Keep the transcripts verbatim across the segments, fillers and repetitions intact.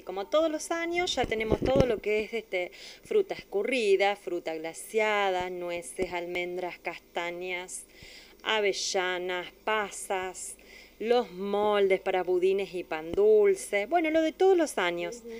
como todos los años ya tenemos todo lo que es este, fruta escurrida, fruta glaseada, nueces, almendras, castañas, avellanas, pasas, los moldes para budines y pan dulce, bueno, lo de todos los años. Uh-huh.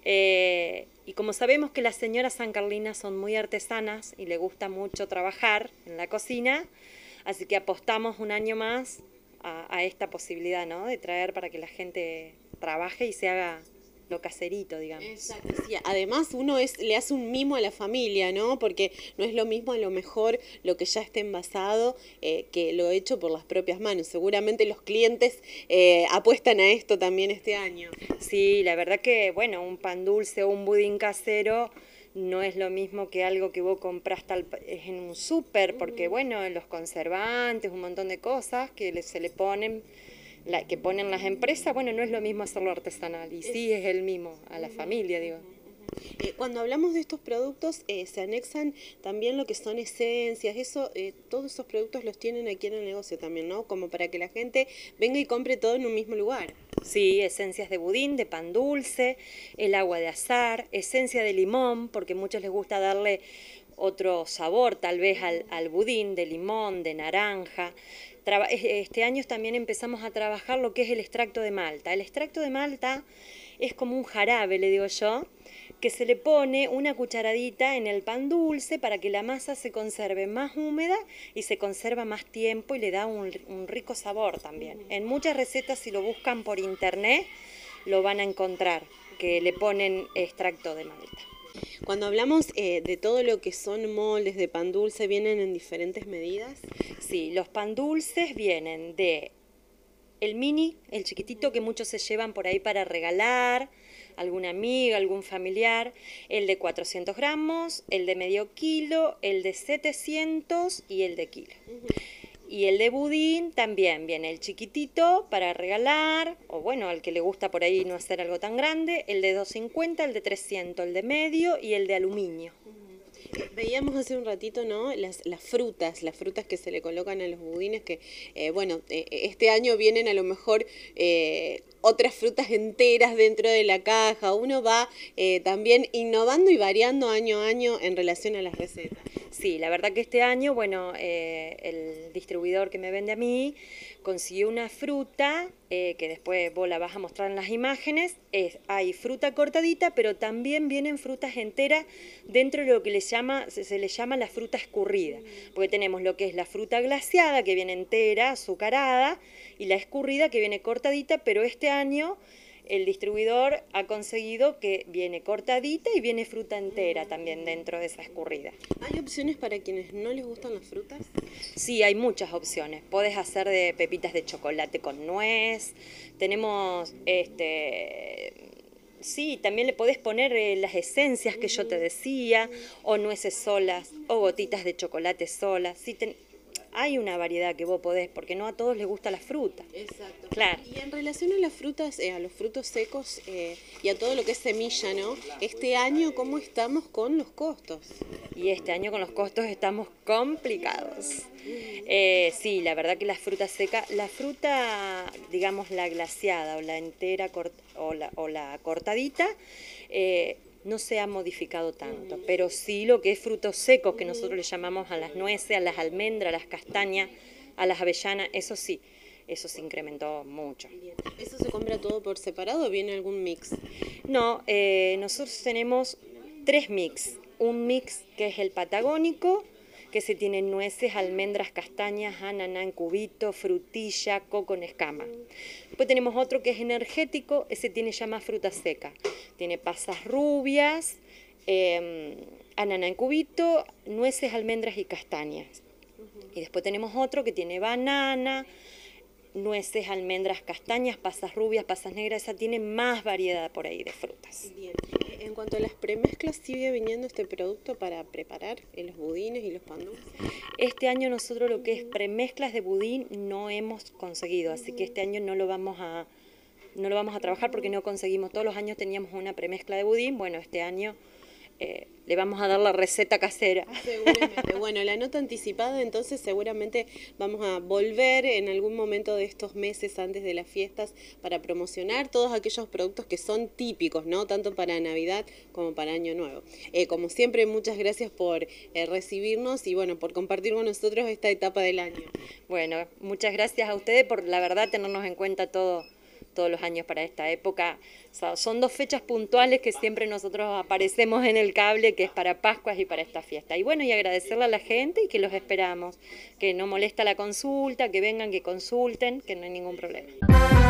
eh, y como sabemos que las señoras sancarlinas son muy artesanas y les gusta mucho trabajar en la cocina, así que apostamos un año más a, a esta posibilidad, ¿no?, de traer para que la gente trabaje y se haga lo caserito, digamos. Exacto. Sí, además uno es, le hace un mimo a la familia, ¿no? Porque no es lo mismo a lo mejor lo que ya está envasado eh, que lo hecho por las propias manos. Seguramente los clientes eh, apuestan a esto también este año. Sí, la verdad que, bueno, un pan dulce o un budín casero no es lo mismo que algo que vos compras tal, en un súper, porque, bueno, los conservantes, un montón de cosas que le, se le ponen... La que ponen las empresas, bueno, no es lo mismo hacerlo artesanal, y sí es el mismo a la familia, digo. Eh, cuando hablamos de estos productos, eh, se anexan también lo que son esencias, eso, eh, todos esos productos los tienen aquí en el negocio también, ¿no? Como para que la gente venga y compre todo en un mismo lugar. Sí, esencias de budín, de pan dulce, el agua de azahar, esencia de limón, porque a muchos les gusta darle otro sabor tal vez al, al budín, de limón, de naranja. Traba, este año también empezamos a trabajar lo que es el extracto de malta. El extracto de malta es como un jarabe, le digo yo, que se le pone una cucharadita en el pan dulce para que la masa se conserve más húmeda y se conserva más tiempo y le da un, un rico sabor también. En muchas recetas, si lo buscan por internet, lo van a encontrar, que le ponen extracto de malta. Cuando hablamos eh, de todo lo que son moldes de pan dulce, ¿vienen en diferentes medidas? Sí, los pan dulces vienen de el mini, el chiquitito que muchos se llevan por ahí para regalar, alguna amiga, algún familiar, el de cuatrocientos gramos, el de medio kilo, el de setecientos y el de kilo. Uh-huh. Y el de budín también viene el chiquitito para regalar, o bueno, al que le gusta por ahí no hacer algo tan grande, el de doscientos cincuenta, el de trescientos, el de medio y el de aluminio. Veíamos hace un ratito, ¿no?, las, las frutas, las frutas que se le colocan a los budines, que, eh, bueno, eh, este año vienen a lo mejor eh, otras frutas enteras dentro de la caja. Uno va eh, también innovando y variando año a año en relación a las recetas. Sí, la verdad que este año, bueno, eh, el distribuidor que me vende a mí consiguió una fruta, eh, que después vos la vas a mostrar en las imágenes, es, hay fruta cortadita, pero también vienen frutas enteras dentro de lo que le llama, se, se le llama la fruta escurrida, porque tenemos lo que es la fruta glaseada, que viene entera, azucarada, y la escurrida, que viene cortadita, pero este año el distribuidor ha conseguido que viene cortadita y viene fruta entera también dentro de esa escurrida. ¿Hay opciones para quienes no les gustan las frutas? Sí, hay muchas opciones. Podés hacer de pepitas de chocolate con nuez. Tenemos, este, sí, también le podés poner eh, las esencias que yo te decía, o nueces solas, o gotitas de chocolate solas. Sí, ten... Hay una variedad que vos podés, porque no a todos les gusta la fruta. Exacto. Claro. Y en relación a las frutas, eh, a los frutos secos eh, y a todo lo que es semilla, ¿no? Este año, ¿cómo estamos con los costos? Y este año con los costos estamos complicados. Eh, sí, la verdad que la fruta seca, la fruta, digamos, la glaseada o la entera cort, o, la, o la cortadita, eh, no se ha modificado tanto, pero sí lo que es frutos secos, que nosotros le llamamos a las nueces, a las almendras, a las castañas, a las avellanas, eso sí, eso se incrementó mucho. Bien. ¿Eso se compra todo por separado o viene algún mix? No, eh, nosotros tenemos tres mix. Un mix que es el patagónico, que se tiene nueces, almendras, castañas, ananá en cubito, frutilla, coco en escama. Después tenemos otro que es energético, ese tiene ya más fruta seca. Tiene pasas rubias, eh, ananá en cubito, nueces, almendras y castañas. Y después tenemos otro que tiene banana, nueces, almendras, castañas, pasas rubias, pasas negras, esa tiene más variedad por ahí de frutas. Bien. En cuanto a las premezclas, ¿sigue viniendo este producto para preparar los budines y los pan dulces? Este año nosotros lo que es premezclas de budín no hemos conseguido, así que este año no lo vamos a, no lo vamos a trabajar porque no conseguimos. Todos los años teníamos una premezcla de budín, bueno, este año eh, le vamos a dar la receta casera. Seguramente. Bueno, la nota anticipada, entonces seguramente vamos a volver en algún momento de estos meses antes de las fiestas para promocionar todos aquellos productos que son típicos, ¿no? Tanto para Navidad como para Año Nuevo. Eh, como siempre, muchas gracias por eh, recibirnos y bueno, por compartir con nosotros esta etapa del año. Bueno, muchas gracias a ustedes por la verdad tenernos en cuenta todo. todos los años para esta época. O sea, son dos fechas puntuales que siempre nosotros aparecemos en el cable, que es para Pascuas y para esta fiesta. Y bueno, y agradecerle a la gente y que los esperamos, que no molesta la consulta, que vengan, que consulten, que no hay ningún problema.